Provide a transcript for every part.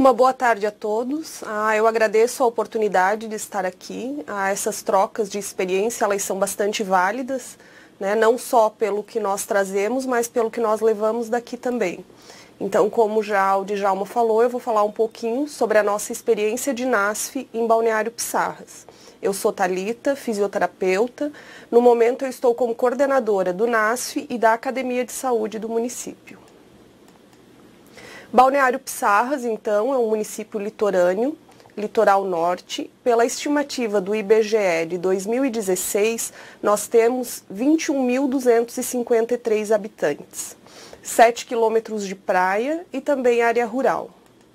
Uma boa tarde a todos. Eu agradeço a oportunidade de estar aqui. Essas trocas de experiência, elas são bastante válidas, né? Não só pelo que nós trazemos, mas pelo que nós levamos daqui também. Então, como já o Djalma falou, eu vou falar um pouquinho sobre a nossa experiência de NASF em Balneário Pissarras. Eu sou Thalita, fisioterapeuta. No momento eu estou como coordenadora do NASF e da Academia de Saúde do município. Balneário Pissarras, então, é um município litorâneo, litoral norte. Pela estimativa do IBGE de 2016, nós temos 21.253 habitantes, 7 quilômetros de praia e também área rural.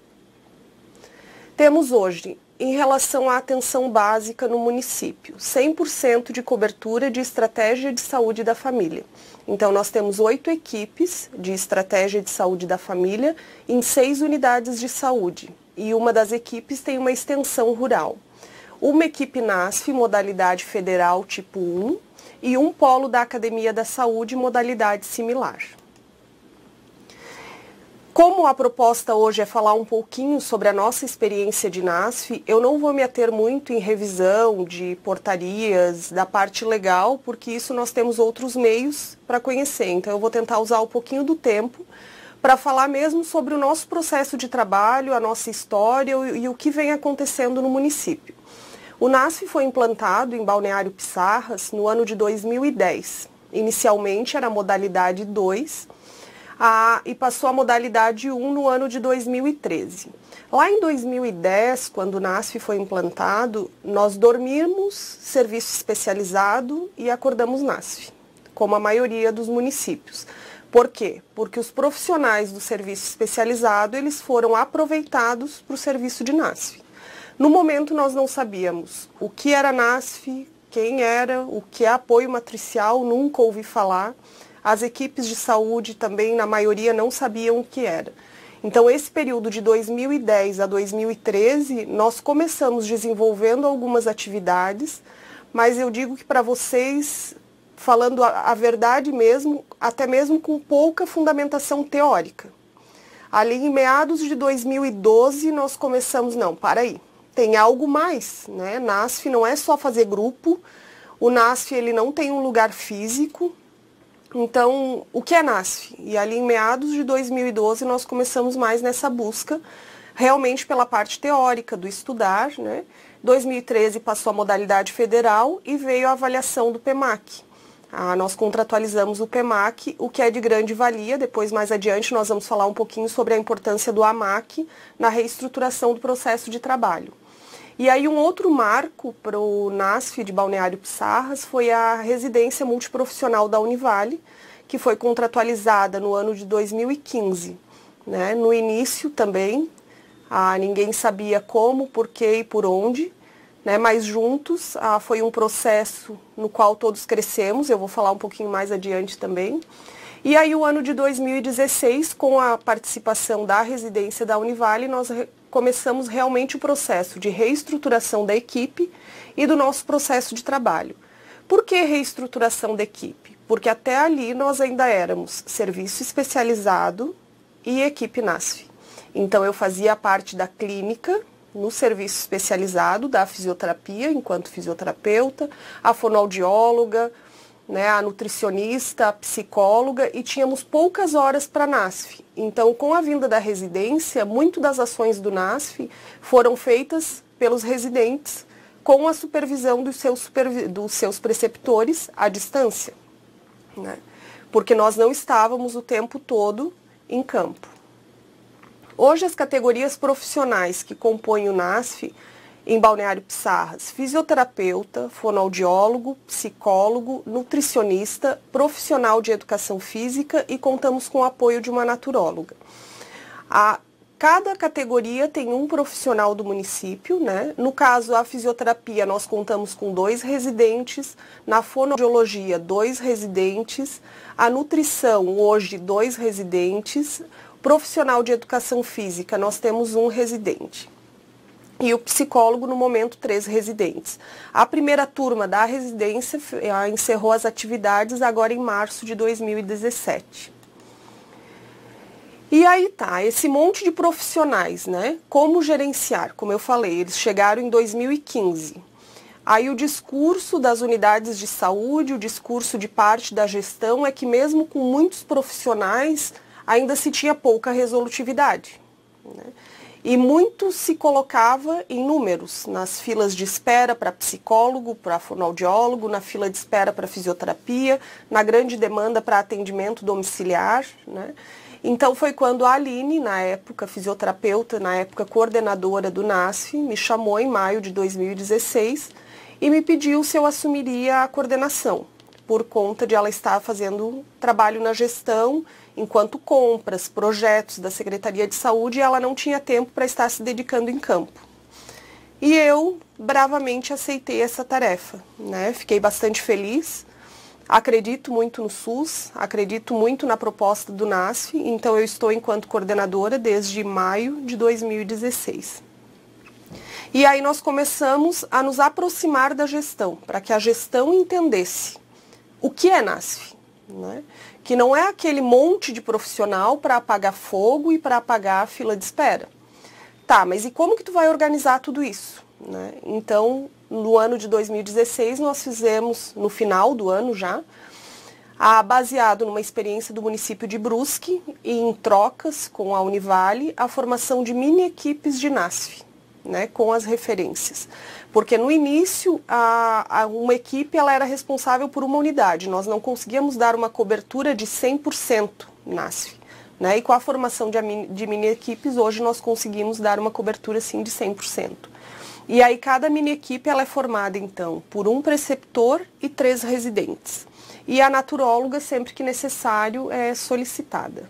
Temos hoje, em relação à atenção básica no município, 100% de cobertura de estratégia de saúde da família. Então, nós temos 8 equipes de estratégia de saúde da família em 6 unidades de saúde. E uma das equipes tem uma extensão rural. Uma equipe NASF, modalidade federal tipo 1, e um polo da Academia da Saúde, modalidade similar. Como a proposta hoje é falar um pouquinho sobre a nossa experiência de NASF, eu não vou me ater muito em revisão de portarias, da parte legal, porque isso nós temos outros meios para conhecer. Então eu vou tentar usar um pouquinho do tempo para falar mesmo sobre o nosso processo de trabalho, a nossa história e o que vem acontecendo no município. O NASF foi implantado em Balneário Pissarras no ano de 2010. Inicialmente era a modalidade 2, e passou a modalidade 1 no ano de 2013. Lá em 2010, quando o NASF foi implantado, nós dormimos serviço especializado e acordamos NASF, como a maioria dos municípios. Por quê? Porque os profissionais do serviço especializado, eles foram aproveitados para o serviço de NASF. No momento, nós não sabíamos o que era NASF, quem era, o que é apoio matricial, nunca ouvi falar. As equipes de saúde também, na maioria, não sabiam o que era. Então, esse período de 2010 a 2013, nós começamos desenvolvendo algumas atividades, mas eu digo que para vocês, falando a verdade mesmo, até mesmo com pouca fundamentação teórica. Ali em meados de 2012, nós começamos, não, para aí, tem algo mais, né? NASF não é só fazer grupo, o NASF ele não tem um lugar físico. Então, o que é NASF? E ali em meados de 2012 nós começamos mais nessa busca, realmente pela parte teórica do estudar, né? 2013 passou a modalidade federal e veio a avaliação do PEMAC. Nós contratualizamos o PEMAC, o que é de grande valia. Depois, mais adiante, nós vamos falar um pouquinho sobre a importância do AMAC na reestruturação do processo de trabalho. E aí um outro marco para o NASF de Balneário Pissarras foi a residência multiprofissional da Univale, que foi contratualizada no ano de 2015. Né? No início também, ninguém sabia como, por quê e por onde, né? Mas juntos foi um processo no qual todos crescemos, eu vou falar um pouquinho mais adiante também. E aí o ano de 2016, com a participação da residência da Univale, nós começamos realmente o processo de reestruturação da equipe e do nosso processo de trabalho. Por que reestruturação da equipe? Porque até ali nós ainda éramos serviço especializado e equipe NASF. Então eu fazia parte da clínica, no serviço especializado da fisioterapia, enquanto fisioterapeuta, a fonoaudióloga, né, a nutricionista, a psicóloga, e tínhamos poucas horas para NASF. Então, com a vinda da residência, muito das ações do NASF foram feitas pelos residentes com a supervisão dos seus preceptores à distância, né? Porque nós não estávamos o tempo todo em campo. Hoje, as categorias profissionais que compõem o NASF em Balneário Pissarras: fisioterapeuta, fonoaudiólogo, psicólogo, nutricionista, profissional de educação física e contamos com o apoio de uma naturóloga. Cada categoria tem um profissional do município, né? No caso, a fisioterapia, nós contamos com 2 residentes, na fonoaudiologia, 2 residentes, a nutrição, hoje, 2 residentes, profissional de educação física, nós temos 1 residente. E o psicólogo, no momento, 3 residentes. A primeira turma da residência encerrou as atividades agora em março de 2017. E aí tá, esse monte de profissionais, né? Como gerenciar? Como eu falei, eles chegaram em 2015. Aí o discurso das unidades de saúde, o discurso de parte da gestão é que mesmo com muitos profissionais, ainda se tinha pouca resolutividade, né? E muito se colocava em números, nas filas de espera para psicólogo, para fonoaudiólogo, na fila de espera para fisioterapia, na grande demanda para atendimento domiciliar, né? Então foi quando a Aline, na época fisioterapeuta, na época coordenadora do NASF, me chamou em maio de 2016 e me pediu se eu assumiria a coordenação, por conta de ela estar fazendo trabalho na gestão, enquanto compras, projetos da Secretaria de Saúde, e ela não tinha tempo para estar se dedicando em campo. E eu bravamente aceitei essa tarefa, né? Fiquei bastante feliz. Acredito muito no SUS, acredito muito na proposta do NASF, então eu estou enquanto coordenadora desde maio de 2016. E aí nós começamos a nos aproximar da gestão, para que a gestão entendesse o que é NASF, né? Que não é aquele monte de profissional para apagar fogo e para apagar a fila de espera. Tá, mas e como que tu vai organizar tudo isso, né? Então, no ano de 2016, nós fizemos, no final do ano já, baseado numa experiência do município de Brusque e em trocas com a Univale, a formação de mini equipes de NASF, né, com as referências. Porque no início, uma equipe ela era responsável por uma unidade, nós não conseguíamos dar uma cobertura de 100% NASF. Né, e com a formação de mini equipes, hoje nós conseguimos dar uma cobertura sim de 100%. E aí cada mini equipe ela é formada então por um preceptor e 3 residentes. E a naturóloga, sempre que necessário, é solicitada.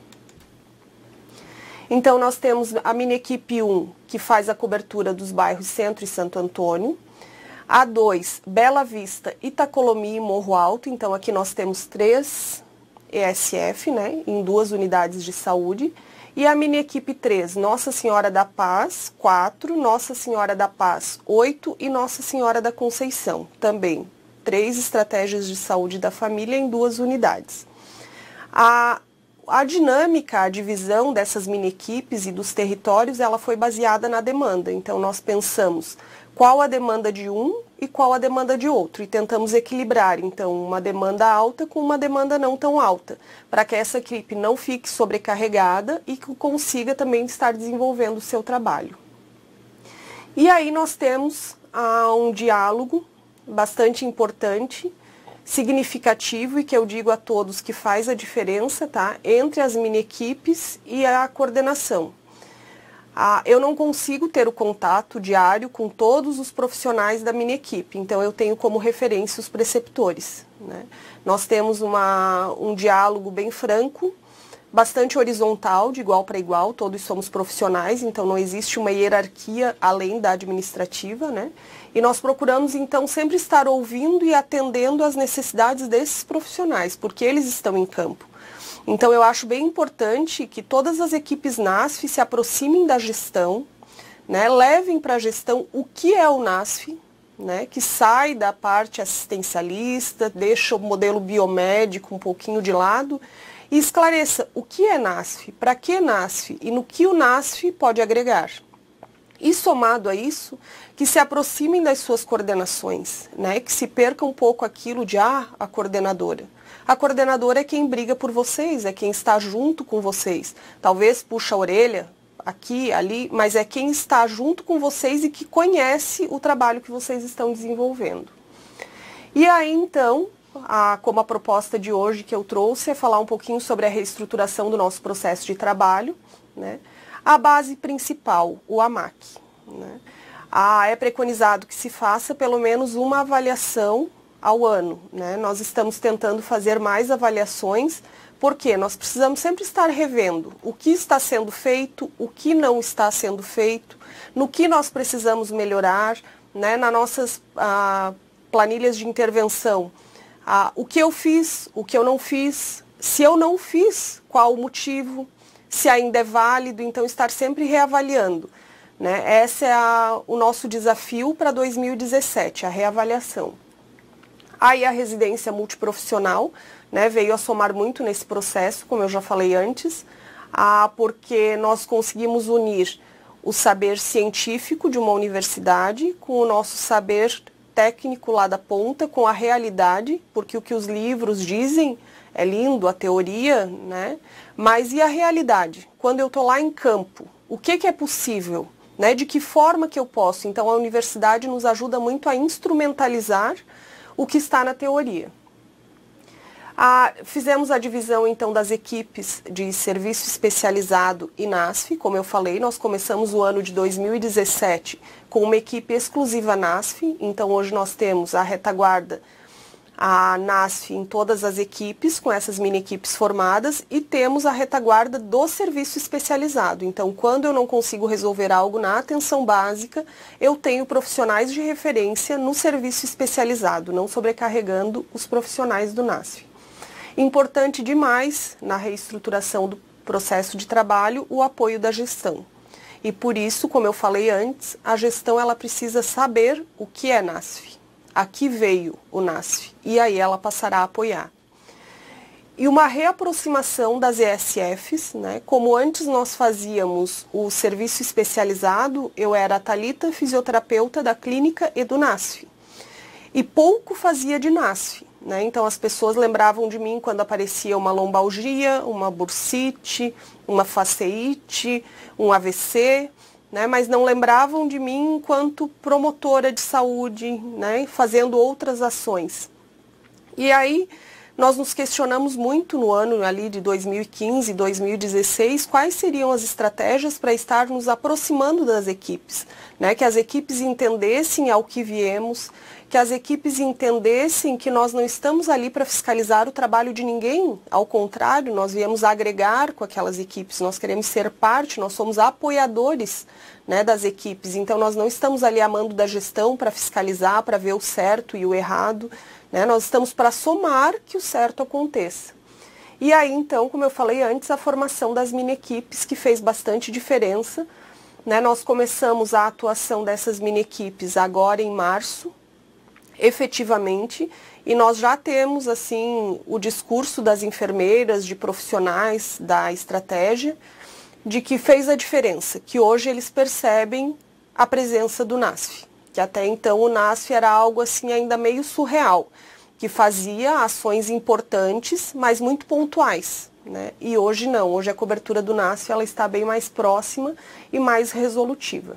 Então nós temos a mini equipe 1, que faz a cobertura dos bairros Centro e Santo Antônio. A 2, Bela Vista, Itacolomi e Morro Alto. Então aqui nós temos 3 ESF, né, em 2 unidades de saúde. E a mini equipe 3, Nossa Senhora da Paz, 4, Nossa Senhora da Paz, 8 e Nossa Senhora da Conceição, também 3 estratégias de saúde da família em 2 unidades. A dinâmica, a divisão dessas mini equipes e dos territórios, ela foi baseada na demanda. Então nós pensamos qual a demanda de um e qual a demanda de outro, e tentamos equilibrar, então, uma demanda alta com uma demanda não tão alta, para que essa equipe não fique sobrecarregada e que consiga também estar desenvolvendo o seu trabalho. E aí nós temos um diálogo bastante importante, significativo, e que eu digo a todos que faz a diferença, tá, entre as mini equipes e a coordenação. Eu não consigo ter o contato diário com todos os profissionais da mini equipe, então eu tenho como referência os preceptores, né? Nós temos um diálogo bem franco, bastante horizontal, de igual para igual, todos somos profissionais, então não existe uma hierarquia além da administrativa, né? E nós procuramos então sempre estar ouvindo e atendendo às necessidades desses profissionais, porque eles estão em campo. Então eu acho bem importante que todas as equipes NASF se aproximem da gestão, né, levem para a gestão o que é o NASF, né, que sai da parte assistencialista, deixa o modelo biomédico um pouquinho de lado e esclareça o que é NASF, para que NASF e no que o NASF pode agregar. E somado a isso, que se aproximem das suas coordenações, né, que se perca um pouco aquilo de a coordenadora. A coordenadora é quem briga por vocês, é quem está junto com vocês. Talvez puxa a orelha aqui, ali, mas é quem está junto com vocês e que conhece o trabalho que vocês estão desenvolvendo. E aí, então, como a proposta de hoje que eu trouxe é falar um pouquinho sobre a reestruturação do nosso processo de trabalho, né? A base principal, o AMAC, né? É preconizado que se faça pelo menos uma avaliação ao ano, né? Nós estamos tentando fazer mais avaliações, porque nós precisamos sempre estar revendo o que está sendo feito, o que não está sendo feito, no que nós precisamos melhorar, né? Nas nossas planilhas de intervenção, o que eu fiz, o que eu não fiz, se eu não fiz, qual o motivo, se ainda é válido, então estar sempre reavaliando, né? Esse é o nosso desafio para 2017, a reavaliação. Aí a residência multiprofissional, né, veio a somar muito nesse processo, como eu já falei antes. porque nós conseguimos unir o saber científico de uma universidade com o nosso saber técnico lá da ponta, com a realidade, porque o que os livros dizem é lindo, a teoria, né? Mas e a realidade? Quando eu estou lá em campo, o que é possível? Né? De que forma que eu posso? Então a universidade nos ajuda muito a instrumentalizar o que está na teoria. Fizemos a divisão então das equipes de serviço especializado e NASF, como eu falei, nós começamos o ano de 2017 com uma equipe exclusiva NASF, então hoje nós temos a retaguarda, a NASF em todas as equipes, com essas mini equipes formadas, e temos a retaguarda do serviço especializado. Então, quando eu não consigo resolver algo na atenção básica, eu tenho profissionais de referência no serviço especializado, não sobrecarregando os profissionais do NASF. Importante demais, na reestruturação do processo de trabalho, o apoio da gestão. E por isso, como eu falei antes, a gestão ela precisa saber o que é NASF. Aqui veio o NASF, e aí ela passará a apoiar. E uma reaproximação das ESFs, né? Como antes nós fazíamos o serviço especializado, eu era a Thalita, fisioterapeuta da clínica e do NASF. E pouco fazia de NASF. Né? Então as pessoas lembravam de mim quando aparecia uma lombalgia, uma bursite, uma faceite, um AVC, né? Mas não lembravam de mim enquanto promotora de saúde, né? Fazendo outras ações. E aí nós nos questionamos muito no ano ali de 2015, 2016, quais seriam as estratégias para estar nos aproximando das equipes, né? Que as equipes entendessem ao que viemos, que as equipes entendessem que nós não estamos ali para fiscalizar o trabalho de ninguém, ao contrário, nós viemos agregar com aquelas equipes, nós queremos ser parte, nós somos apoiadores, né, das equipes, então nós não estamos ali a mando da gestão para fiscalizar, para ver o certo e o errado, né, nós estamos para somar que o certo aconteça. E aí então, como eu falei antes, a formação das mini equipes que fez bastante diferença, né, nós começamos a atuação dessas mini equipes agora em março, efetivamente, e nós já temos assim o discurso das enfermeiras, de profissionais da estratégia, de que fez a diferença, que hoje eles percebem a presença do NASF, que até então o NASF era algo assim ainda meio surreal, que fazia ações importantes, mas muito pontuais, né? E hoje não, hoje a cobertura do NASF ela está bem mais próxima e mais resolutiva.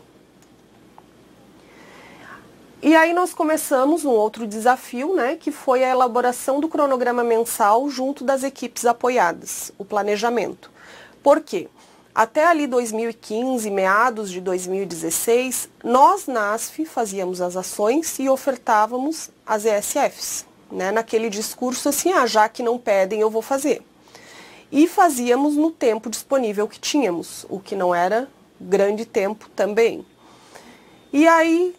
E aí nós começamos um outro desafio, né, que foi a elaboração do cronograma mensal junto das equipes apoiadas, o planejamento. Por quê? Até ali 2015, meados de 2016, nós, NASF, fazíamos as ações e ofertávamos as ESFs, né, naquele discurso assim, já que não pedem, eu vou fazer. E fazíamos no tempo disponível que tínhamos, o que não era grande tempo também. E aí,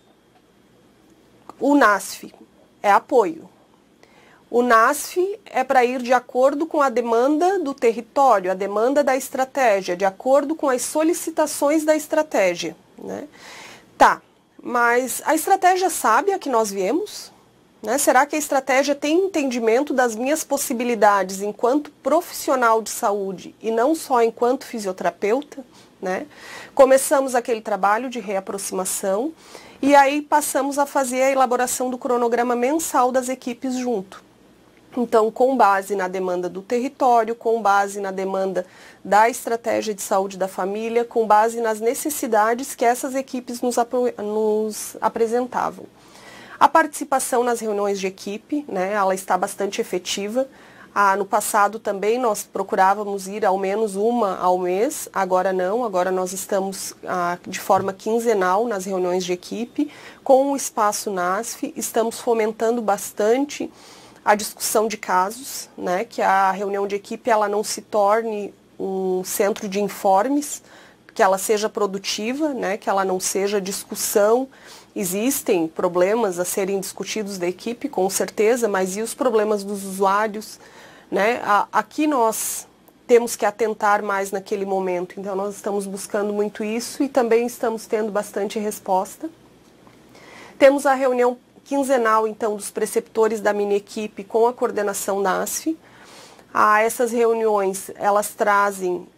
o NASF é apoio. O NASF é para ir de acordo com a demanda do território, a demanda da estratégia, de acordo com as solicitações da estratégia, né? Tá, mas a estratégia sabe a que nós viemos? Né? Será que a estratégia tem entendimento das minhas possibilidades enquanto profissional de saúde e não só enquanto fisioterapeuta? Né? Começamos aquele trabalho de reaproximação e aí passamos a fazer a elaboração do cronograma mensal das equipes junto. Então, com base na demanda do território, com base na demanda da estratégia de saúde da família, com base nas necessidades que essas equipes nos apresentavam. A participação nas reuniões de equipe, né, ela está bastante efetiva. No passado também nós procurávamos ir ao menos uma ao mês, agora não, agora nós estamos de forma quinzenal nas reuniões de equipe, com o espaço NASF, estamos fomentando bastante a discussão de casos, né, que a reunião de equipe ela não se torne um centro de informes, que ela seja produtiva, né, que ela não seja discussão. Existem problemas a serem discutidos da equipe, com certeza, mas e os problemas dos usuários? Né? Aqui nós temos que atentar mais naquele momento, então nós estamos buscando muito isso e também estamos tendo bastante resposta. Temos a reunião quinzenal, então, dos preceptores da mini equipe com a coordenação NASF. Essas reuniões, elas trazem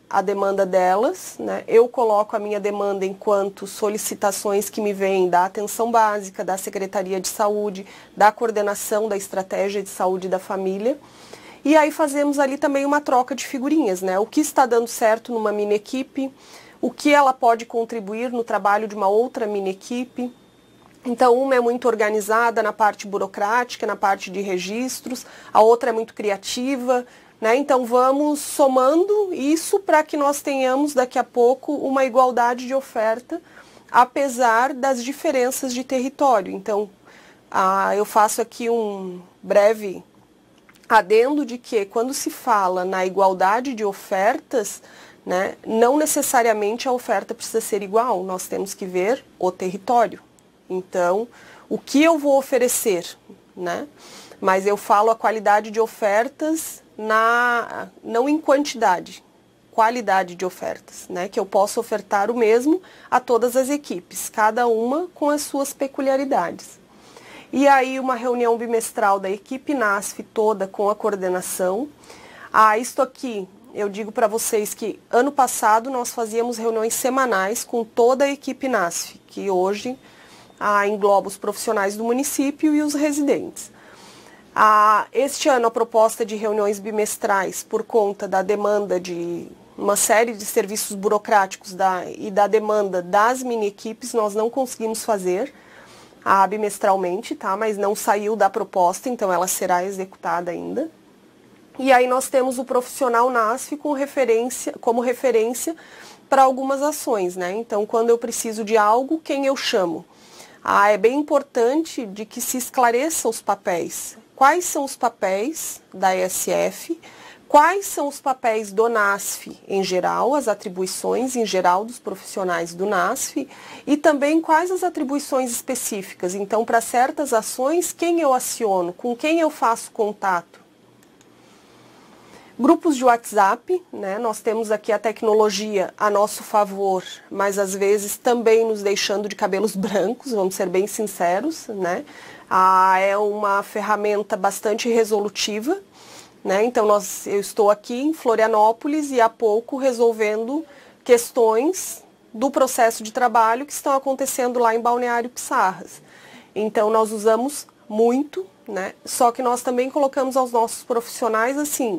a demanda delas, né? Eu coloco a minha demanda enquanto solicitações que me vêm da atenção básica, da Secretaria de Saúde, da coordenação da estratégia de saúde da família. E aí fazemos ali também uma troca de figurinhas, né? O que está dando certo numa mini equipe, o que ela pode contribuir no trabalho de uma outra mini equipe. Então, uma é muito organizada na parte burocrática, na parte de registros, a outra é muito criativa, né? Então, vamos somando isso para que nós tenhamos daqui a pouco uma igualdade de oferta, apesar das diferenças de território. Então, eu faço aqui um breve adendo de que quando se fala na igualdade de ofertas, né, não necessariamente a oferta precisa ser igual, nós temos que ver o território. Então, o que eu vou oferecer, né? Mas eu falo a qualidade de ofertas não em quantidade, qualidade de ofertas, né? Que eu posso ofertar o mesmo a todas as equipes, cada uma com as suas peculiaridades. E aí uma reunião bimestral da equipe NASF toda com a coordenação. Isto aqui, eu digo para vocês que ano passado nós fazíamos reuniões semanais com toda a equipe NASF, que hoje engloba os profissionais do município e os residentes. Este ano a proposta de reuniões bimestrais, por conta da demanda de uma série de serviços burocráticos e da demanda das mini-equipes, nós não conseguimos fazer bimestralmente, tá? Mas não saiu da proposta, então ela será executada ainda. E aí nós temos o profissional NASF como referência para algumas ações, né? Então, quando eu preciso de algo, quem eu chamo? É bem importante de que se esclareça os papéis. Quais são os papéis da ESF? Quais são os papéis do NASF em geral, as atribuições em geral dos profissionais do NASF e também quais as atribuições específicas. Então, para certas ações, quem eu aciono, com quem eu faço contato? Grupos de WhatsApp, né? Nós temos aqui a tecnologia a nosso favor, mas às vezes também nos deixando de cabelos brancos, vamos ser bem sinceros, né? É uma ferramenta bastante resolutiva, né? Então eu estou aqui em Florianópolis e há pouco resolvendo questões do processo de trabalho que estão acontecendo lá em Balneário Pissarras. Então nós usamos muito, né? Só que nós também colocamos aos nossos profissionais assim: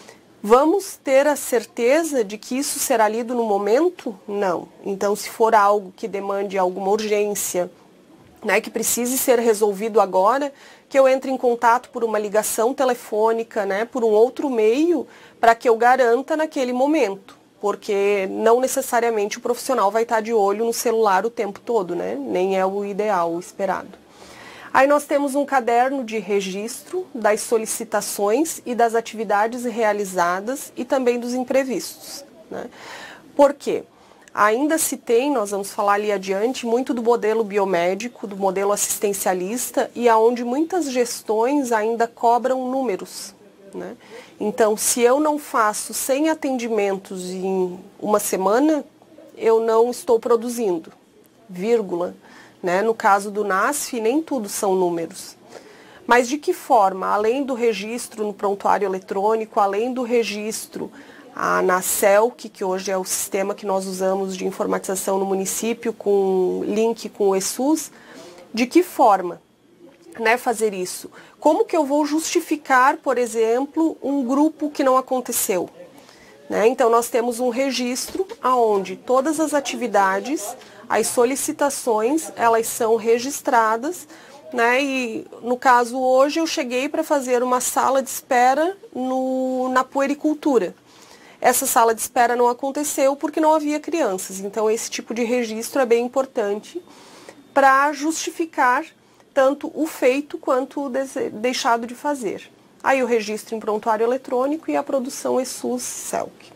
vamos ter a certeza de que isso será lido no momento? Não. Então, se for algo que demande alguma urgência, né, que precise ser resolvido agora, que eu entre em contato por uma ligação telefônica, né, por um outro meio, para que eu garanta naquele momento. Porque não necessariamente o profissional vai estar de olho no celular o tempo todo, né? Nem é o ideal, o esperado. Aí nós temos um caderno de registro das solicitações e das atividades realizadas e também dos imprevistos, né? Por quê? Ainda se tem, nós vamos falar ali adiante, muito do modelo biomédico, do modelo assistencialista e aonde muitas gestões ainda cobram números, né? Então, se eu não faço 100 atendimentos em uma semana, eu não estou produzindo, vírgula. Né? No caso do NASF, nem tudo são números. Mas de que forma? Além do registro no prontuário eletrônico, além do registro na CELC, que hoje é o sistema que nós usamos de informatização no município, com link com o ESUS, de que forma, né, fazer isso? Como que eu vou justificar, por exemplo, um grupo que não aconteceu? Né? Então, nós temos um registro onde todas as atividades, as solicitações, elas são registradas, né? E no caso hoje eu cheguei para fazer uma sala de espera na puericultura. Essa sala de espera não aconteceu porque não havia crianças, então esse tipo de registro é bem importante para justificar tanto o feito quanto o deixado de fazer. Aí o registro em prontuário eletrônico e a produção ESUS-CELC.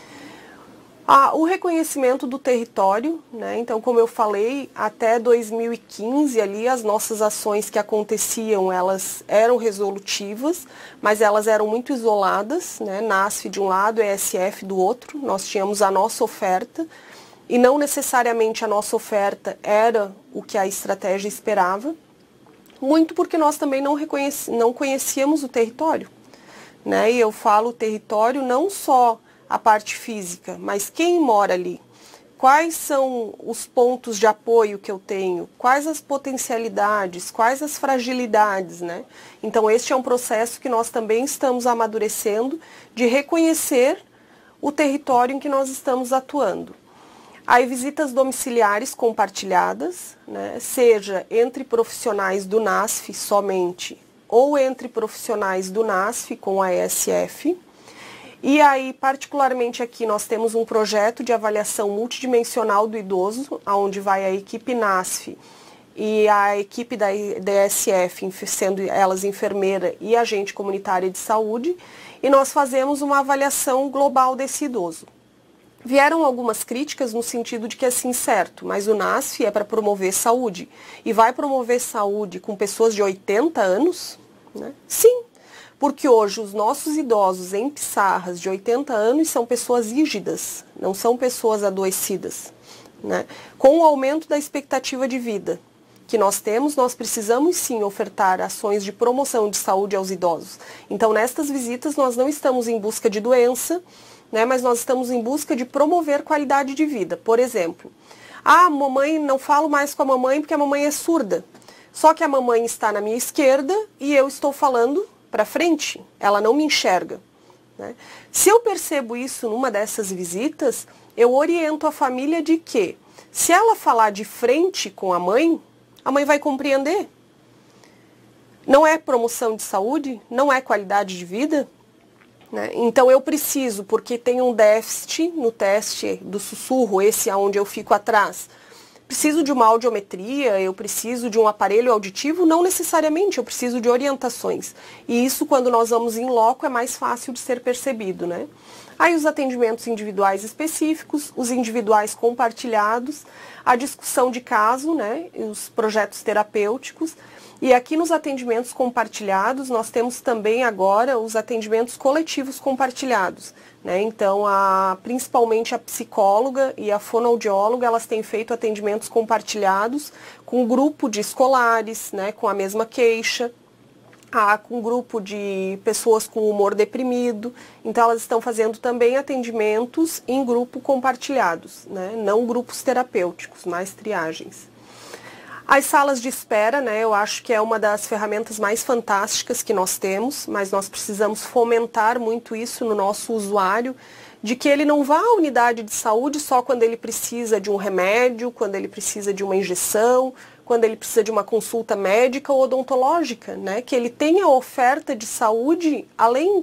O reconhecimento do território, né? Então, como eu falei, até 2015 ali as nossas ações que aconteciam, elas eram resolutivas, mas elas eram muito isoladas, né? NASF de um lado, ESF do outro, nós tínhamos a nossa oferta e não necessariamente a nossa oferta era o que a estratégia esperava, muito porque nós também não conhecíamos o território, né? E eu falo território não só a parte física, mas quem mora ali? Quais são os pontos de apoio que eu tenho? Quais as potencialidades? Quais as fragilidades, né? Então, este é um processo que nós também estamos amadurecendo de reconhecer o território em que nós estamos atuando. Aí, visitas domiciliares compartilhadas, né? Seja entre profissionais do NASF somente ou entre profissionais do NASF com a ESF. E aí, particularmente aqui, nós temos um projeto de avaliação multidimensional do idoso, onde vai a equipe NASF e a equipe da ESF, sendo elas enfermeira e agente comunitária de saúde, e nós fazemos uma avaliação global desse idoso. Vieram algumas críticas no sentido de que, assim, certo, mas o NASF é para promover saúde, e vai promover saúde com pessoas de 80 anos? Né? Sim. Porque hoje os nossos idosos em pissarras de 80 anos são pessoas rígidas, não são pessoas adoecidas. Né? Com o aumento da expectativa de vida que nós temos, nós precisamos sim ofertar ações de promoção de saúde aos idosos. Então, nestas visitas, nós não estamos em busca de doença, né, mas nós estamos em busca de promover qualidade de vida. Por exemplo, mamãe, não falo mais com a mamãe porque a mamãe é surda. Só que a mamãe está na minha esquerda e eu estou falando para frente, ela não me enxerga. Né? Se eu percebo isso numa dessas visitas, eu oriento a família de que, se ela falar de frente com a mãe vai compreender. Não é promoção de saúde, não é qualidade de vida. Né? Então eu preciso, porque tem um déficit no teste do sussurro, esse aonde eu fico atrás. Preciso de uma audiometria, eu preciso de um aparelho auditivo? Não necessariamente, eu preciso de orientações. E isso, quando nós vamos em loco, é mais fácil de ser percebido, né? Aí os atendimentos individuais específicos, os individuais compartilhados, a discussão de caso, né? E os projetos terapêuticos. E aqui nos atendimentos compartilhados, nós temos também agora os atendimentos coletivos compartilhados. Né? Então, principalmente a psicóloga e a fonoaudióloga, elas têm feito atendimentos compartilhados com um grupo de escolares, né, com a mesma queixa, com um grupo de pessoas com humor deprimido. Então, elas estão fazendo também atendimentos em grupo compartilhados, né? Não grupos terapêuticos, mais triagens. As salas de espera, né, eu acho que é uma das ferramentas mais fantásticas que nós temos, mas nós precisamos fomentar muito isso no nosso usuário, de que ele não vá à unidade de saúde só quando ele precisa de um remédio, quando ele precisa de uma injeção, quando ele precisa de uma consulta médica ou odontológica, né, que ele tenha oferta de saúde além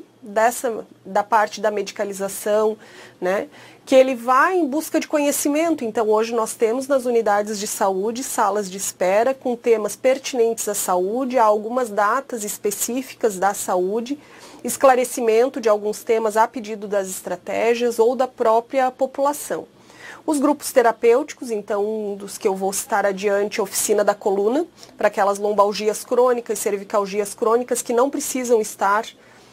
da parte da medicalização, né, que ele vá em busca de conhecimento. Então, hoje nós temos nas unidades de saúde salas de espera com temas pertinentes à saúde, há algumas datas específicas da saúde, esclarecimento de alguns temas a pedido das estratégias ou da própria população. Os grupos terapêuticos, então, um dos que eu vou citar adiante, oficina da coluna, para aquelas lombalgias crônicas, cervicalgias crônicas que não precisam estar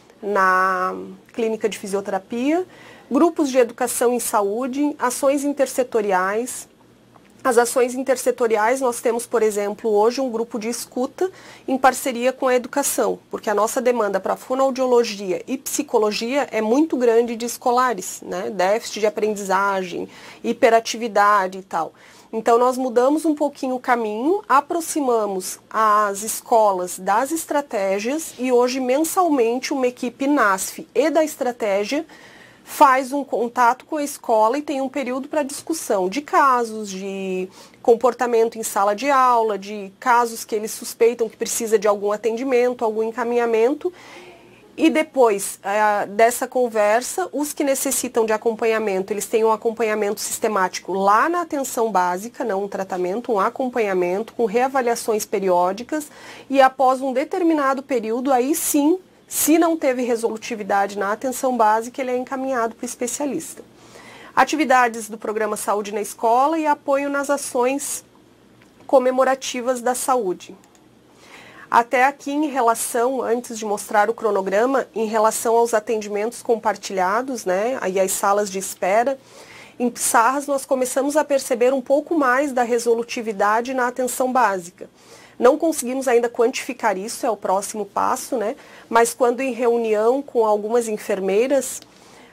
na clínica de fisioterapia, grupos de educação em saúde, ações intersetoriais. As ações intersetoriais, nós temos, por exemplo, hoje um grupo de escuta em parceria com a educação, porque a nossa demanda para fonoaudiologia e psicologia é muito grande de escolares, né? Déficit de aprendizagem, hiperatividade e tal. Então, nós mudamos um pouquinho o caminho, aproximamos as escolas das estratégias e hoje, mensalmente, uma equipe NASF e da estratégia faz um contato com a escola e tem um período para discussão de casos, de comportamento em sala de aula, de casos que eles suspeitam que precisa de algum atendimento, algum encaminhamento. E depois dessa conversa, os que necessitam de acompanhamento, eles têm um acompanhamento sistemático lá na atenção básica, não um tratamento, um acompanhamento com reavaliações periódicas e após um determinado período, aí sim, se não teve resolutividade na atenção básica, ele é encaminhado para o especialista. Atividades do programa Saúde na Escola e apoio nas ações comemorativas da saúde. Até aqui em relação, antes de mostrar o cronograma, em relação aos atendimentos compartilhados, né, e as salas de espera, em pissarras nós começamos a perceber um pouco mais da resolutividade na atenção básica. Não conseguimos ainda quantificar isso, é o próximo passo, né? Mas quando em reunião com algumas enfermeiras,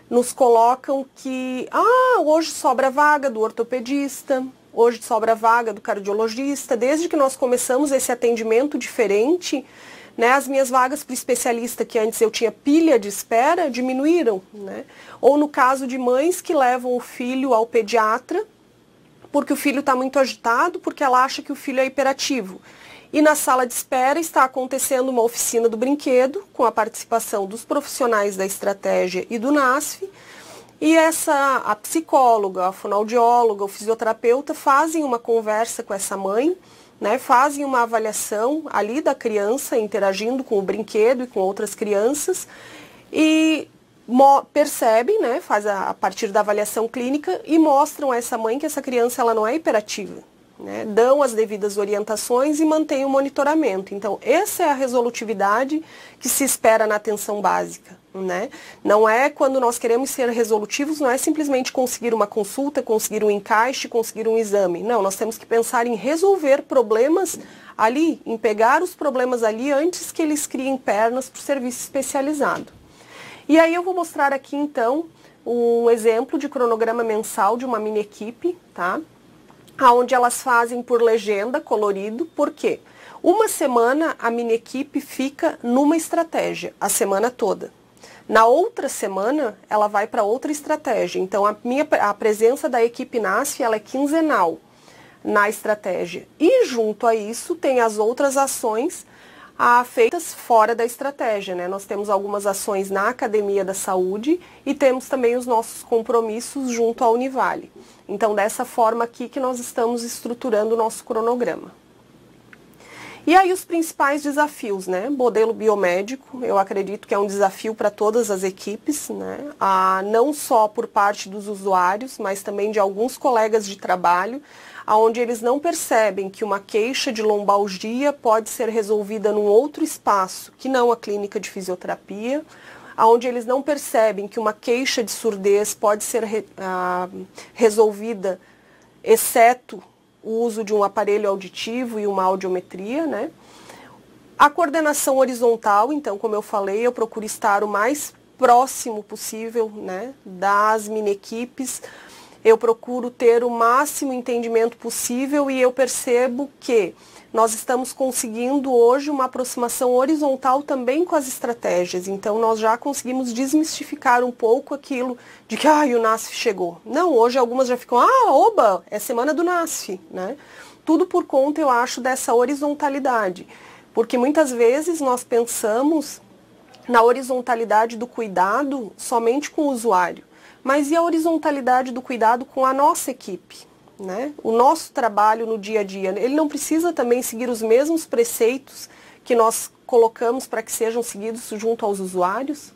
nos colocam que, hoje sobra vaga do ortopedista, hoje sobra vaga do cardiologista. Desde que nós começamos esse atendimento diferente, né, as minhas vagas para o especialista, que antes eu tinha pilha de espera, diminuíram, né? Ou no caso de mães que levam o filho ao pediatra, porque o filho está muito agitado, porque ela acha que o filho é hiperativo. E na sala de espera está acontecendo uma oficina do brinquedo, com a participação dos profissionais da estratégia e do NASF, e a psicóloga, a fonoaudióloga, o fisioterapeuta fazem uma conversa com essa mãe, né, fazem uma avaliação ali da criança, interagindo com o brinquedo e com outras crianças, e percebem, né, faz a partir da avaliação clínica, e mostram a essa mãe que essa criança ela não é hiperativa, né, dão as devidas orientações e mantêm o monitoramento. Então, essa é a resolutividade que se espera na atenção básica. Né? Não é quando nós queremos ser resolutivos, não é simplesmente conseguir uma consulta, conseguir um encaixe, conseguir um exame. Não, nós temos que pensar em resolver problemas ali, em pegar os problemas ali antes que eles criem pernas para o serviço especializado. E aí eu vou mostrar aqui então um exemplo de cronograma mensal de uma mini equipe, tá? Onde elas fazem por legenda, colorido. Por quê? Uma semana a mini equipe fica numa estratégia, a semana toda. Na outra semana, ela vai para outra estratégia. Então, a presença da equipe NASF ela é quinzenal na estratégia. E, junto a isso, tem as outras ações feitas fora da estratégia, né? Nós temos algumas ações na Academia da Saúde e temos também os nossos compromissos junto à Univale. Então, dessa forma aqui que nós estamos estruturando o nosso cronograma. E aí os principais desafios, né? Modelo biomédico, eu acredito que é um desafio para todas as equipes, né? Não só por parte dos usuários, mas também de alguns colegas de trabalho, onde eles não percebem que uma queixa de lombalgia pode ser resolvida num outro espaço, que não a clínica de fisioterapia, onde eles não percebem que uma queixa de surdez pode ser resolvida, exceto o uso de um aparelho auditivo e uma audiometria, né? A coordenação horizontal, então, como eu falei, eu procuro estar o mais próximo possível, né, das mini equipes. Eu procuro ter o máximo entendimento possível e eu percebo que nós estamos conseguindo hoje uma aproximação horizontal também com as estratégias. Então, nós já conseguimos desmistificar um pouco aquilo de que, o NASF chegou. Não, hoje algumas já ficam, oba, é semana do NASF, né? Tudo por conta, eu acho, dessa horizontalidade. Porque muitas vezes nós pensamos na horizontalidade do cuidado somente com o usuário. Mas e a horizontalidade do cuidado com a nossa equipe? Né? O nosso trabalho no dia a dia, ele não precisa também seguir os mesmos preceitos que nós colocamos para que sejam seguidos junto aos usuários.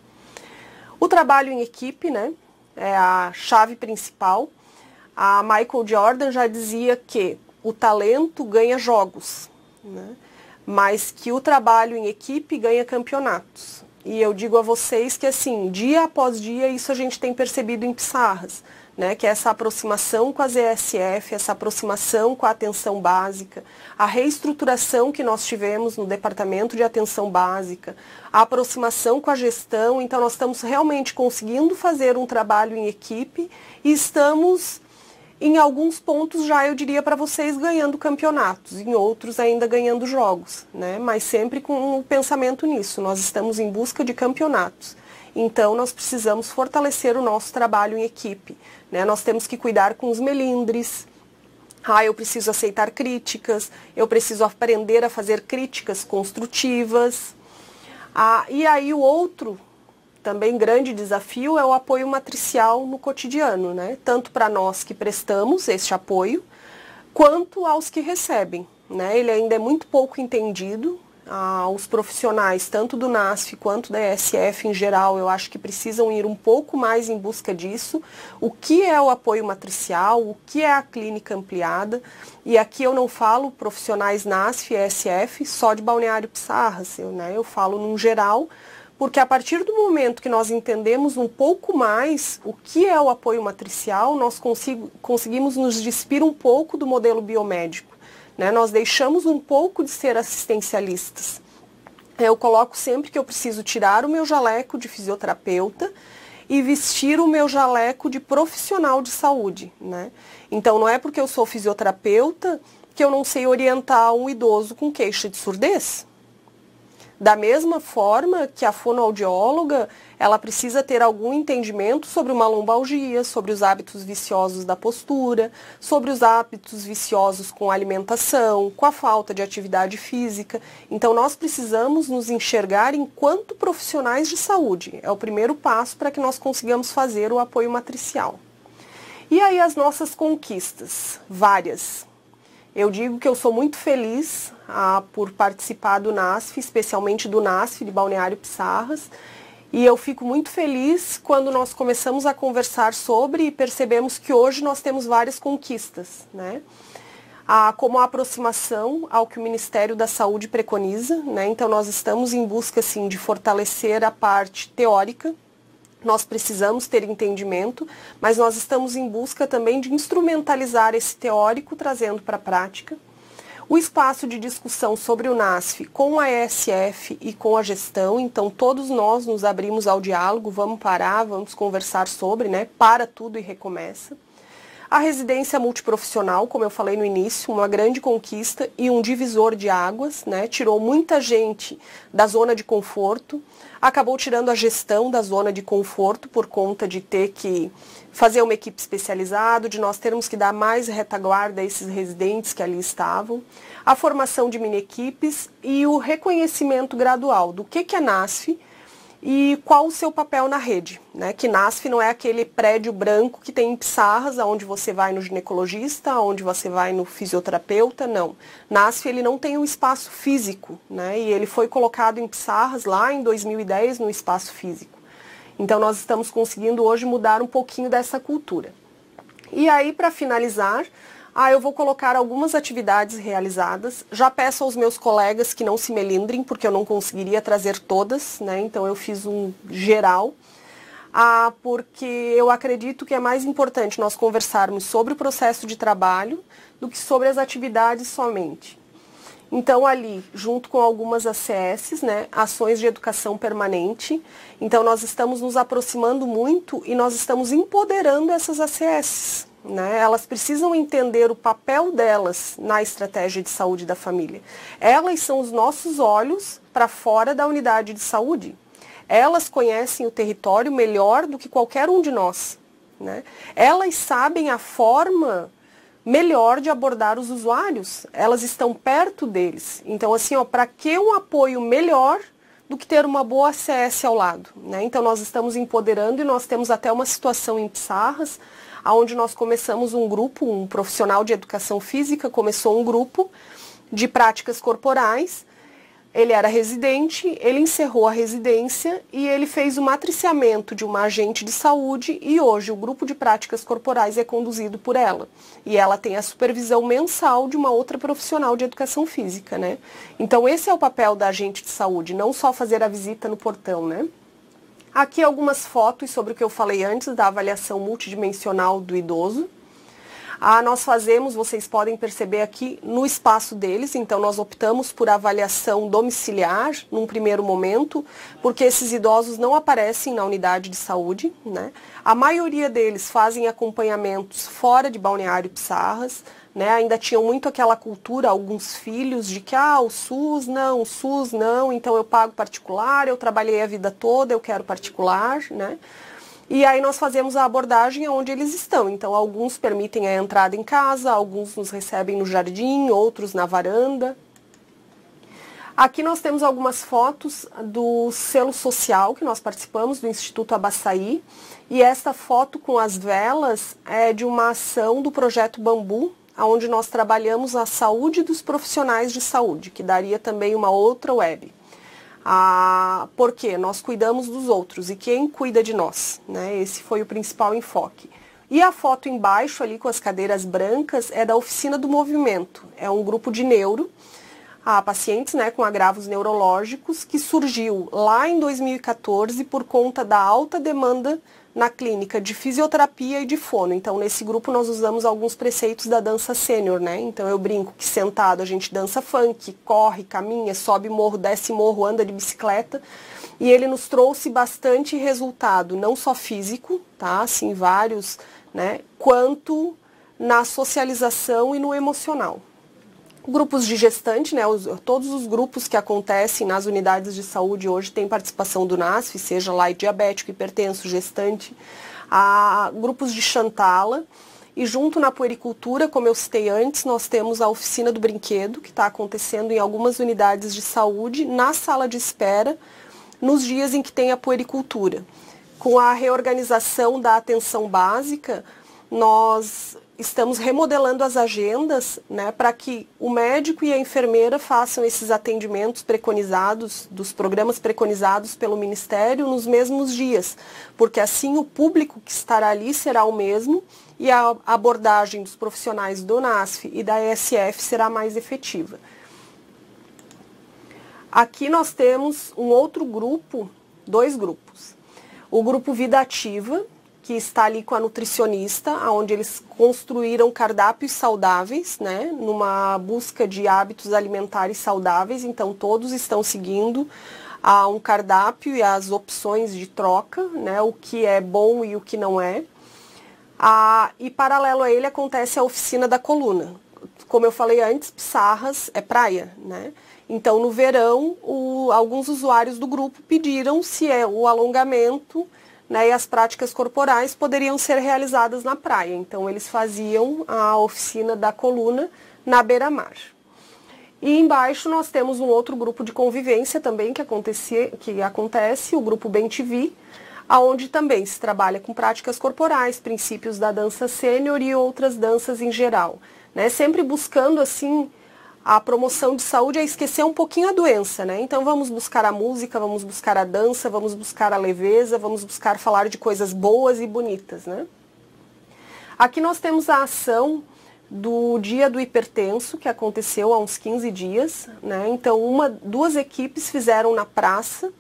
O trabalho em equipe, né, é a chave principal. A Michael Jordan já dizia que o talento ganha jogos, né, mas que o trabalho em equipe ganha campeonatos. E eu digo a vocês que, assim, dia após dia, isso a gente tem percebido em Pissarras, né, que é essa aproximação com as ESF, essa aproximação com a atenção básica, a reestruturação que nós tivemos no departamento de atenção básica, a aproximação com a gestão. Então, nós estamos realmente conseguindo fazer um trabalho em equipe e estamos, em alguns pontos já, eu diria para vocês, ganhando campeonatos, em outros ainda ganhando jogos, né, mas sempre com o pensamento nisso, nós estamos em busca de campeonatos. Então, nós precisamos fortalecer o nosso trabalho em equipe, né? Nós temos que cuidar com os melindres. Eu preciso aceitar críticas, eu preciso aprender a fazer críticas construtivas. E aí o outro, também grande desafio, é o apoio matricial no cotidiano, né? Tanto para nós que prestamos este apoio, quanto aos que recebem, né? Ele ainda é muito pouco entendido. Os profissionais, tanto do NASF quanto da ESF em geral, eu acho que precisam ir um pouco mais em busca disso. O que é o apoio matricial, o que é a clínica ampliada, e aqui eu não falo profissionais NASF e ESF só de Balneário Pissarras, eu falo num geral, porque a partir do momento que nós entendemos um pouco mais o que é o apoio matricial, nós conseguimos nos despir um pouco do modelo biomédico. Nós deixamos um pouco de ser assistencialistas. Eu coloco sempre que eu preciso tirar o meu jaleco de fisioterapeuta e vestir o meu jaleco de profissional de saúde, né? Então não é porque eu sou fisioterapeuta que eu não sei orientar um idoso com queixa de surdez. Da mesma forma que a fonoaudióloga, ela precisa ter algum entendimento sobre uma lombalgia, sobre os hábitos viciosos da postura, sobre os hábitos viciosos com a alimentação, com a falta de atividade física. Então, nós precisamos nos enxergar enquanto profissionais de saúde. É o primeiro passo para que nós consigamos fazer o apoio matricial. E aí as nossas conquistas, várias. Eu digo que eu sou muito feliz por participar do NASF, especialmente do NASF de Balneário Pissarras, e eu fico muito feliz quando nós começamos a conversar sobre e percebemos que hoje nós temos várias conquistas, né? Como a aproximação ao que o Ministério da Saúde preconiza, né? Então nós estamos em busca assim, de fortalecer a parte teórica. Nós precisamos ter entendimento, mas nós estamos em busca também de instrumentalizar esse teórico, trazendo para a prática. O espaço de discussão sobre o NASF com a ESF e com a gestão, então todos nós nos abrimos ao diálogo, vamos parar, vamos conversar sobre, né? Para tudo e recomeça. A residência multiprofissional, como eu falei no início, uma grande conquista e um divisor de águas, né? Tirou muita gente da zona de conforto, acabou tirando a gestão da zona de conforto por conta de ter que fazer uma equipe especializada, de nós termos que dar mais retaguarda a esses residentes que ali estavam, a formação de mini-equipes e o reconhecimento gradual do que é NASF e qual o seu papel na rede, né? Que NASF não é aquele prédio branco que tem em Pissarras, onde você vai no ginecologista, onde você vai no fisioterapeuta, não. NASF ele não tem um espaço físico, né? E ele foi colocado em Pissarras lá em 2010 no espaço físico. Então nós estamos conseguindo hoje mudar um pouquinho dessa cultura. E aí, para finalizar, eu vou colocar algumas atividades realizadas. Já peço aos meus colegas que não se melindrem, porque eu não conseguiria trazer todas, né? Então eu fiz um geral, porque eu acredito que é mais importante nós conversarmos sobre o processo de trabalho do que sobre as atividades somente. Então ali, junto com algumas ACS, né, ações de educação permanente, então nós estamos nos aproximando muito e nós estamos empoderando essas ACS. Né? Elas precisam entender o papel delas na estratégia de saúde da família. Elas são os nossos olhos para fora da unidade de saúde. Elas conhecem o território melhor do que qualquer um de nós. Né? Elas sabem a forma melhor de abordar os usuários. Elas estão perto deles. Então, assim, para que um apoio melhor do que ter uma boa ACS ao lado? Né? Então, nós estamos empoderando e nós temos até uma situação em Pissarras, onde nós começamos um grupo, um profissional de educação física começou um grupo de práticas corporais. Ele era residente, ele encerrou a residência e ele fez o matriciamento de uma agente de saúde e hoje o grupo de práticas corporais é conduzido por ela. E ela tem a supervisão mensal de uma outra profissional de educação física, né? Então esse é o papel da agente de saúde, não só fazer a visita no portão, né? Aqui algumas fotos sobre o que eu falei antes da avaliação multidimensional do idoso. Nós fazemos, vocês podem perceber aqui, no espaço deles, então nós optamos por avaliação domiciliar num primeiro momento, porque esses idosos não aparecem na unidade de saúde, né? A maioria deles fazem acompanhamentos fora de Balneário Pissarras, né? Ainda tinham muito aquela cultura, alguns filhos, de que o SUS não, então eu pago particular, eu trabalhei a vida toda, eu quero particular, né? E aí nós fazemos a abordagem onde eles estão. Então, alguns permitem a entrada em casa, alguns nos recebem no jardim, outros na varanda. Aqui nós temos algumas fotos do selo social que nós participamos, do Instituto Abaçaí. E esta foto com as velas é de uma ação do Projeto Bambu, onde nós trabalhamos a saúde dos profissionais de saúde, que daria também uma outra web. Porque nós cuidamos dos outros e quem cuida de nós, né? Esse foi o principal enfoque. E a foto embaixo ali com as cadeiras brancas é da Oficina do Movimento. É um grupo de pacientes, né, com agravos neurológicos que surgiu lá em 2014 por conta da alta demanda na clínica de fisioterapia e de fono. Então, nesse grupo nós usamos alguns preceitos da dança sênior, né? Então, eu brinco que sentado a gente dança funk, corre, caminha, sobe morro, desce morro, anda de bicicleta. E ele nos trouxe bastante resultado, não só físico, tá? Assim, vários, né? Quanto na socialização e no emocional. Grupos de gestante, né, todos os grupos que acontecem nas unidades de saúde hoje têm participação do NASF, seja lá diabético, hipertenso, gestante, grupos de Chantala, e junto na puericultura, como eu citei antes, nós temos a oficina do brinquedo, que está acontecendo em algumas unidades de saúde, na sala de espera, nos dias em que tem a puericultura. Com a reorganização da atenção básica, nós estamos remodelando as agendas, né, para que o médico e a enfermeira façam esses atendimentos preconizados, dos programas preconizados pelo Ministério nos mesmos dias, porque assim o público que estará ali será o mesmo e a abordagem dos profissionais do NASF e da ESF será mais efetiva. Aqui nós temos um outro grupo, dois grupos. O grupo Vida Ativa, que está ali com a nutricionista, onde eles construíram cardápios saudáveis, né, numa busca de hábitos alimentares saudáveis, então todos estão seguindo um cardápio e as opções de troca, né, o que é bom e o que não é. E paralelo a ele acontece a oficina da coluna. Como eu falei antes, Pissarras é praia, né? Então no verão, alguns usuários do grupo pediram se o alongamento, né, e as práticas corporais poderiam ser realizadas na praia. Então, eles faziam a oficina da coluna na beira-mar. E embaixo nós temos um outro grupo de convivência também que acontece, o grupo Bem-TV, onde também se trabalha com práticas corporais, princípios da dança sênior e outras danças em geral, né, sempre buscando, assim, a promoção de saúde é esquecer um pouquinho a doença, né? Então vamos buscar a música, vamos buscar a dança, vamos buscar a leveza, vamos buscar falar de coisas boas e bonitas, né? Aqui nós temos a ação do Dia do Hipertenso, que aconteceu há uns 15 dias, né? Então duas equipes fizeram na praça